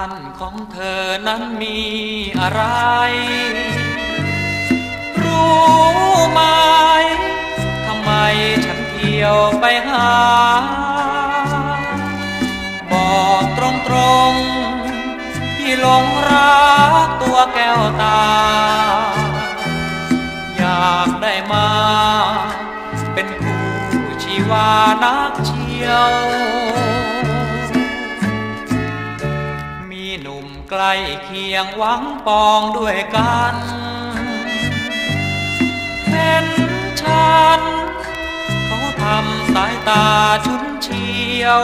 านของเธอนั้นมีอะไรรู้ไหมทำไมฉันเที่ยวไปหาบอกตรงๆพี่หลงรักตัวแก้วตาอยากได้มาเป็นคู่ชีวานักเชี่ยวมีหนุ่มใกล้เคียงหวังปองด้วยกันเห็นฉันเขาทำสายตาชุนเฉียว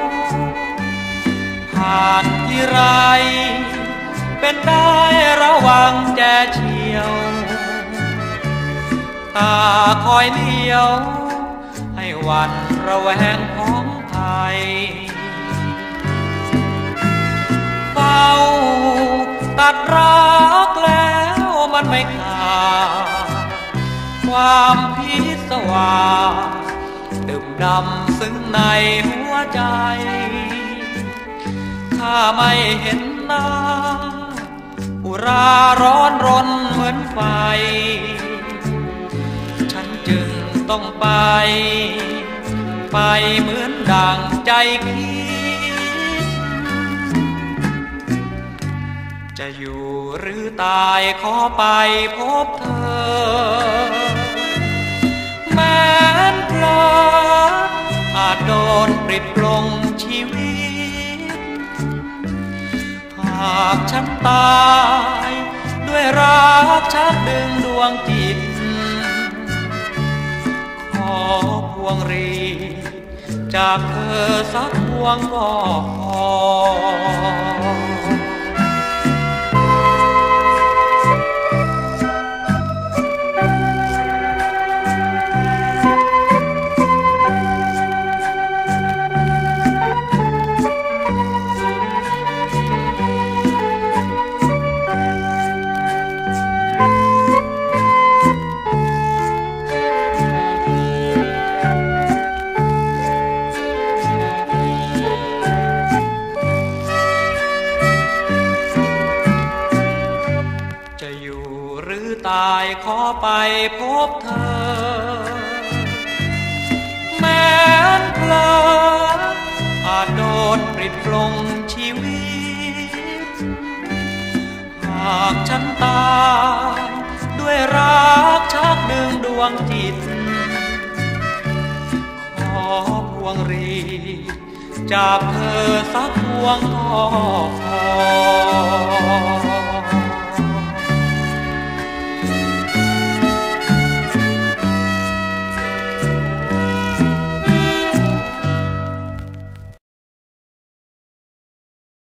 ผ่านที่ไรเป็นได้ระวังแจเฉียวตาคอยเลี้ยวให้หวั่นระแวงของภัยเฝ้าตัดรักแล้วมันไม่ขาดความพิศวาสดื่มดำซึ้งในหัวใจถ้าไม่เห็นหน้าอุราร้อนรนเหมือนไฟฉันจึงต้องไปเหมือนดั่งใจคิดจะอยู่หรือตายขอไปพบเธอแม้นเพลออาจโดนปลิดปลงชีวิตหากฉันตายด้วยรักชักดึงดวงจิตขอพวงหรีดจากเธอสักพวงก็พอตายขอไปพบเธอแม้นเพลออาจโดนปลิดปลงชีวิตหากฉันตายด้วยรักชักดึงดวงจิตขอพวงหรีดจากเธอสักพวงก็พอ